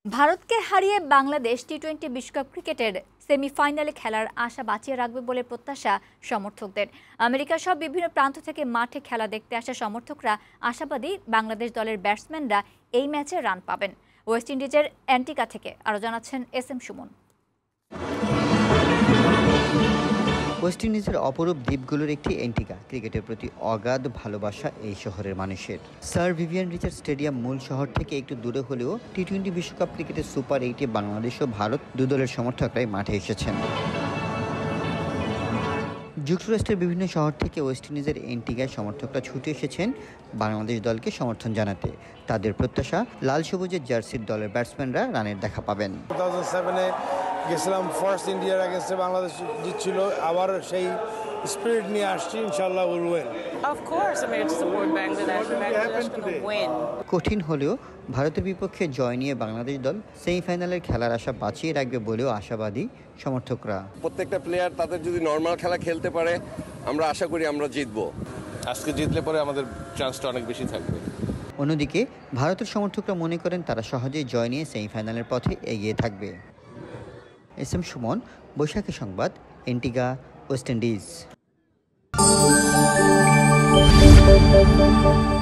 ভারতকে হারিয়ে বাংলাদেশ টি-20 বিশ্বকাপ ক্রিকেটের সেমিফাইনালে খেলার আশা বাঁচিয়ে রাখবে বলে প্রত্যাশা সমর্থকদের। আমেরিকার সব বিভিন্ন প্রান্ত থেকে মাঠে খেলা দেখতে আসা সমর্থকরা আশাবাদী বাংলাদেশ দলের ব্যাটসম্যানরা এই ম্যাচে রান পাবেন। ওয়েস্ট ইন্ডিজের অ্যান্টিগা থেকে আরও জানাচ্ছেন এস.এম. সুমন। ওয়েস্ট ইন্ডিজের অপরূপ দ্বীপগুলোর একটি অ্যান্টিগা। ক্রিকেটের প্রতি অগাধ ভালোবাসা এই শহরের মানুষের। স্যার ভিভিয়ান রিচার্ড স্টেডিয়াম মূল শহর থেকে একটু দূরে হলেও টি-20 বিশ্বকাপ ক্রিকেটের সুপার 8-এ বাংলাদেশ ও ভারত দলের সমর্থকরাই মাঠে এসেছেন। যুক্তরাষ্ট্রের বিভিন্ন শহর থেকে ওয়েস্ট ইন্ডিজের অ্যান্টিগায় সমর্থকরা ছুটে এসেছেন বাংলাদেশ দলকে সমর্থন জানাতে। তাদের প্রত্যাশা, লাল সবুজের জার্সির দলের ব্যাটসম্যানরা রানের দেখা পাবেন। 2007-এ গেছিলাম, ফার্স্ট ইন্ডিয়ার এগেইনস্টে বাংলাদেশ জিতছিল, আবার সেই স্পিরিট নিয়ে আসছি, ইনশাআল্লাহ will win. Of course, I'm here to support Bangladesh. Bangladesh will win. কঠিন হলেও ভারতের বিপক্ষে জয় নিয়ে বাংলাদেশ দল সেমিফাইনালের খেলার আশা বাঁচিয়ে রাখবে বলেও আশাবাদী সমর্থকরা। প্রত্যেকটা প্লেয়ার তাদের যদি নর্মাল খেলা খেলতে পারে, আমরা আশা করি আমরা জিতবো। আজকে জিতলে পরে আমাদের চান্সটা অনেক বেশি থাকবে। অন্যদিকে ভারতের সমর্থকরা মনে করেন তারা সহজেই জয় নিয়ে সেমিফাইনালের পথে এগিয়ে থাকবে। এস.এম. সুমন, বৈশাখী সংবাদ, অ্যান্টিগা, ওয়েস্ট ইন্ডিজ।